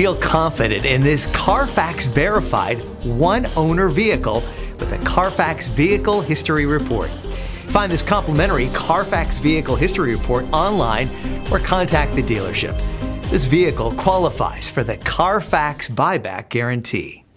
feel confident in this Carfax verified one-owner vehicle with a Carfax Vehicle History Report. Find this complimentary Carfax Vehicle History Report online or contact the dealership. This vehicle qualifies for the Carfax Buyback Guarantee.